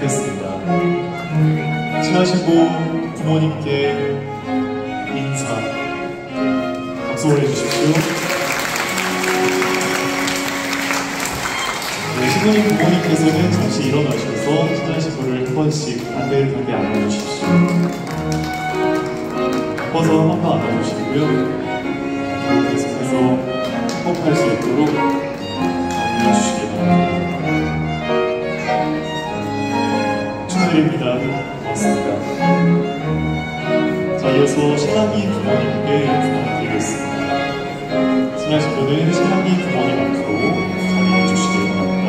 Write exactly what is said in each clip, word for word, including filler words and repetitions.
하겠습니다. 친하시고 부모님께 인사 박수 보내주십시오. 네, 신부님 부모님께서는 잠시 일어나셔서 친하시고를 한 번씩 따뜻하게 안아주십시오. 덮어서 한 번 더 안아주시고요. 계속해서 행복할 수 있도록 안아주시기 바랍니다. 축하드립니다. 고맙습니다. 자, 이어서 신랑이 부모님께 인사드리겠습니다. 친하시고는 신랑이 부모님 앞으로 자리해 주시기 바랍니다.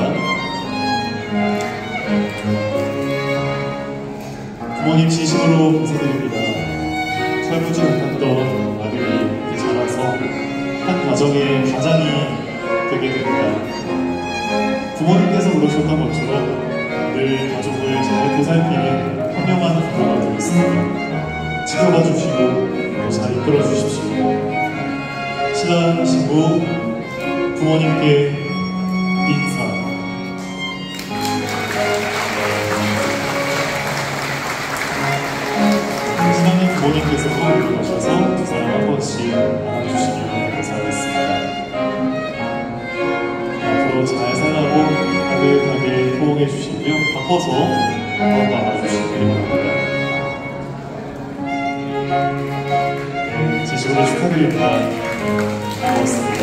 부모님 진심으로 감사드립니다. 철부지 못했던 아들이 이렇게 자라서 한 가정의 가장이 되게 됩니다. 부모님께서 그러셨던 것처럼 늘 가족을 잘 보살피는 현명한 부모가 되겠습니다. 지켜봐 주시고 잘 이끌어 주십시오. 신랑 신부 부모님께 인사. 신랑님 부모님께서도 일어나셔서 두 사람 한 번씩 안아주시면 감사하겠습니다. 앞으로 잘 살라고 따뜻하게 포옹해 주시고요. 바꿔서 한 번 더 안아주시기 바랍니다. 네, 진심으로 축하드립니다. 고맙습니다.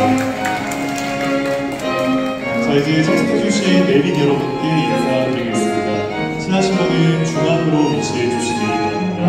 자, 이제 참석해주신 내빈 여러분께 인사드리겠습니다. 친하신 분은 중앙으로 위치해 주시기 바랍니다.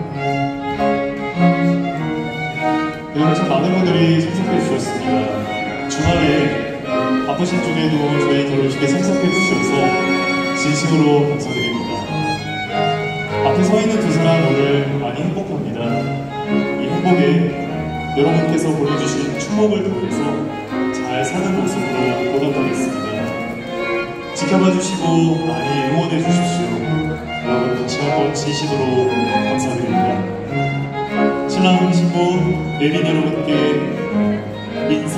네, 오늘 참 많은 분들이 참석해 주셨습니다. 주말에 바쁘신 중에도 저희 결혼식에 참석해 주셔서 진심으로 감사드립니다. 앞에 서 있는 두 사람 오늘 많이 행복합니다. 이 행복에 여러분께서 보내주신 축복을 통해서 잘 사는 모습으로 보답하겠습니다. 지켜봐 주시고 많이 응원해 주십시오. 여러분 다시 한번 진심으로 감사드립니다. 신랑 신부 내빈 여러분께 인사.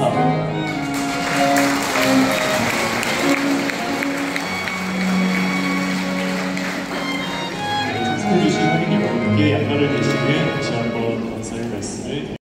해주신 하객 여러분께 양가를 대신